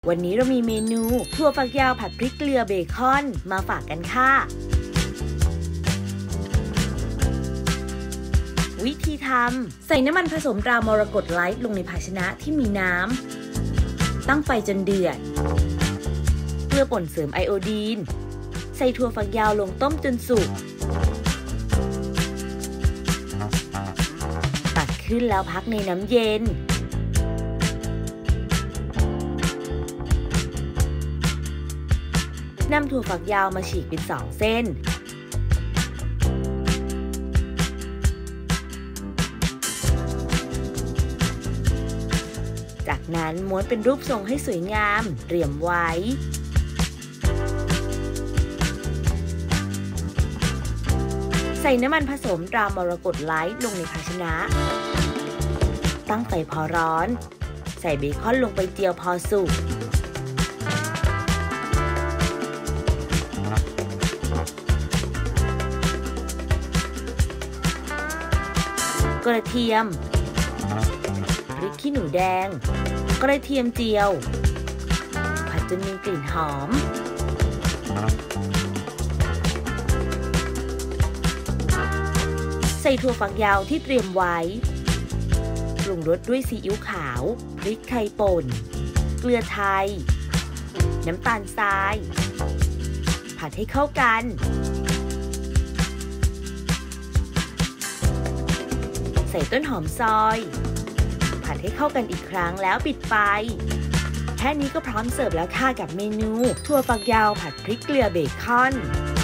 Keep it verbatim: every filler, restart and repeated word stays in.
วันนี้เรามีเมนูถั่วฝักยาวผัดพริกเกลือเบคอนมาฝากกันค่ะวิธีทำใส่น้ำมันผสมตรามรกตไลท์ลงในภาชนะที่มีน้ำตั้งไฟจนเดือดเพื่อป่นเสริมไอโอดีนใส่ถั่วฝักยาวลงต้มจนสุกตักขึ้นแล้วพักในน้ำเย็นนำถั่วฝักยาวมาฉีกเป็นสองเส้นจากนั้นม้วนเป็นรูปทรงให้สวยงามเตรียมไว้ใส่น้ำมันผสมตรามรกตไลท์ลงในภาชนะตั้งไฟพอร้อนใส่เบคอนลงไปเจียวพอสุกกระเทียมพริกขี้หนูแดงกระเทียมเจียวผัดจนมีกลิ่นหอมใส่ถั่วฝักยาวที่เตรียมไว้ปรุงรสด้วยซีอิ๊วขาวพริกไทยป่นเกลือไทยน้ำตาลทรายผัดให้เข้ากันใส่ต้นหอมซอยผัดให้เข้ากันอีกครั้งแล้วปิดไฟแค่นี้ก็พร้อมเสิร์ฟแล้วค่ะกับเมนูถั่วฝักยาวผัดพริกเกลือเบคอน